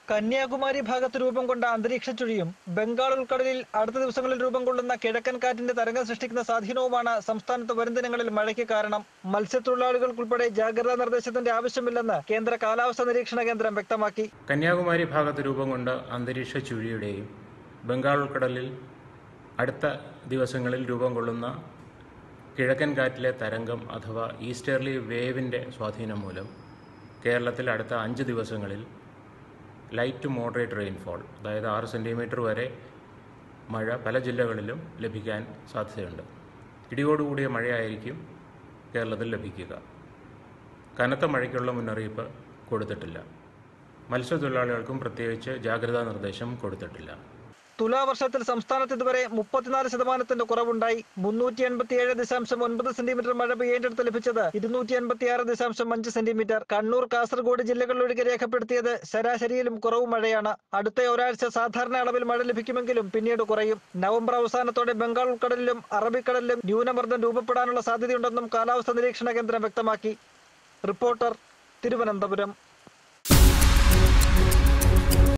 കന്യാകുമാരി ഭാഗത്ത് രൂപം കൊണ്ട അന്തരീക്ഷ ചുഴിയും ബംഗാൾ ഉൾക്കടലിൽ അടുത്ത ദിവസങ്ങളിൽ രൂപം കൊള്ളുന്ന കിഴക്കൻ കാറ്റിന്റെ തരംഗം സൃഷ്ടിക്കുന്ന സ്വാധീനവുമാണ് സംസ്ഥാനത്ത് വരും ദിനങ്ങളിൽ മഴയ്ക്ക് കാരണം. മത്സ്യത്തൊഴിലാളികൾക്കുൾപ്പെടെ ജാഗ്രതാ നിർദ്ദേശത്തിന്റെ ആവശ്യമില്ലെന്ന് കേന്ദ്ര കാലാവസ്ഥാ നിരീക്ഷണ കേന്ദ്രം വ്യക്തമാക്കി. കന്യാകുമാരി ഭാഗത്ത് രൂപം കൊണ്ട അന്തരീക്ഷ ചുഴിയുടെയും ബംഗാൾ ഉൾക്കടലിൽ അടുത്ത ദിവസങ്ങളിൽ രൂപം കൊള്ളുന്ന കിഴക്കൻ കാറ്റിലെ തരംഗം അഥവാ ഈസ്റ്റേർലി വേവിൻ്റെ സ്വാധീനം മൂലം കേരളത്തിൽ അടുത്ത 5 ദിവസങ്ങളിൽ ലൈറ്റ് ടു മോഡറേറ്റ് റെയിൻഫോൾ, അതായത് 6 സെൻറ്റിമീറ്റർ വരെ മഴ പല ജില്ലകളിലും ലഭിക്കാൻ സാധ്യതയുണ്ട്. ഇടിയോടുകൂടിയ മഴയായിരിക്കും കേരളത്തിൽ ലഭിക്കുക. കനത്ത മഴയ്ക്കുള്ള മുന്നറിയിപ്പ് കൊടുത്തിട്ടില്ല. മത്സ്യത്തൊഴിലാളികൾക്കും പ്രത്യേകിച്ച് ജാഗ്രതാ നിർദ്ദേശം കൊടുത്തിട്ടില്ല. തുലാവർഷത്തിൽ സംസ്ഥാനത്ത് ഇതുവരെ 34% കുറവുണ്ടായി. 387.9 സെന്റിമീറ്റർ മഴ പെയ്യേണ്ടടുത്ത് ലഭിച്ചത് 286.5 സെന്റിമീറ്റർ. കണ്ണൂർ, കാസർഗോഡ് ജില്ലകളിലൊഴികെ രേഖപ്പെടുത്തിയത് ശരാശരിയിലും കുറവ് മഴയാണ്. അടുത്ത ഒരാഴ്ച സാധാരണ അളവിൽ മഴ ലഭിക്കുമെങ്കിലും പിന്നീട് കുറയും. നവംബർ അവസാനത്തോടെ ബംഗാൾ ഉൾക്കടലിലും അറബിക്കടലിലും ന്യൂനമർദ്ദം രൂപപ്പെടാനുള്ള സാധ്യതയുണ്ടെന്നും കാലാവസ്ഥാ നിരീക്ഷണ കേന്ദ്രം വ്യക്തമാക്കി. റിപ്പോർട്ടർ, തിരുവനന്തപുരം.